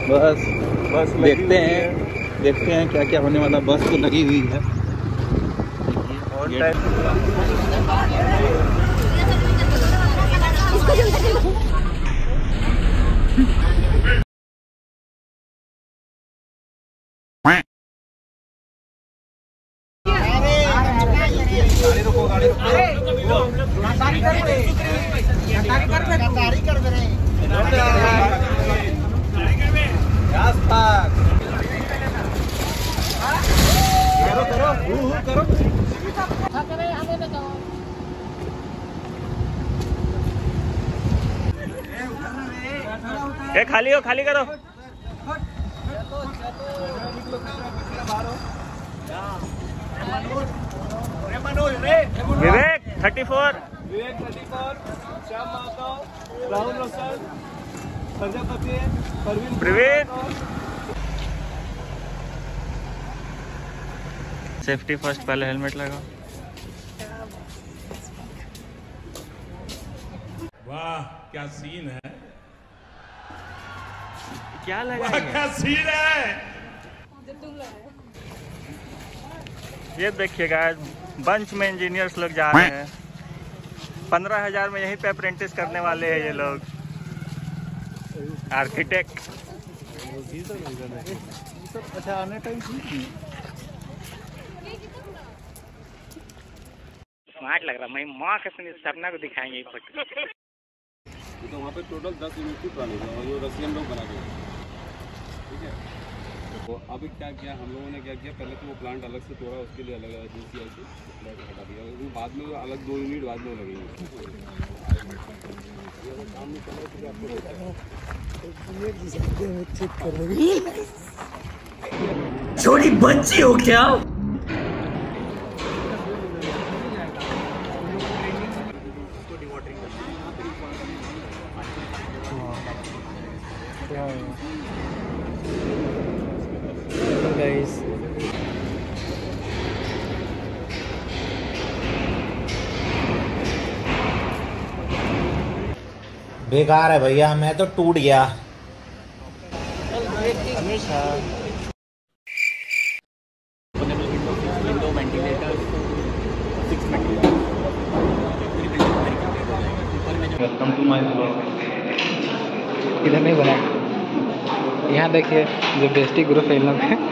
बस देखते हैं क्या क्या होने वाला। बस तो लगी हुई है। खाली हो, खाली करो। विवेक 34, श्याम माधव, राहुल रोशन, प्रजापति, प्रवीण। सेफ्टी फर्स्ट, पहले हेलमेट लगाओ। वाह क्या सीन है, क्या लगा, क्या सीन है। ये देखिएगा, बंच में इंजीनियर्स लोग जा रहे हैं। 15,000 में यहीं पे अप्रेंटिस करने वाले हैं ये लोग, आर्किटेक्ट। अच्छा आने टाइम स्मार्ट लग रहा। मैं माँ के सपना को दिखाएंगे ये फोटो। तो वहाँ पे टोटल 10 यूनिट पुरानी है और जो रसियन लोग बना के, ठीक है। तो अभी क्या किया हम लोगों ने, क्या किया, पहले तो वो प्लांट अलग से तोड़ा, उसके लिए अलग एजेंसी आई थी, हटा दिया। बाद में अलग 2 यूनिट बाद में लगेंगे। छोटी बच्ची हो क्या? बेकार है भैया, मैं तो टूट गया। Welcome to my blog. इधर नहीं बना, यहाँ देखिए जो बेस्टी ग्रुप है इन लोग है।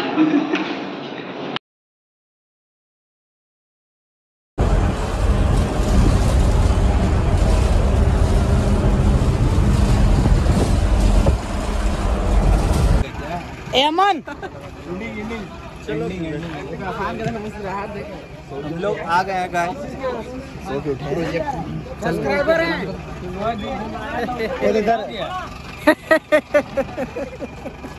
एमन हम लोग आ गए गाइस। सब्सक्राइबर हैं।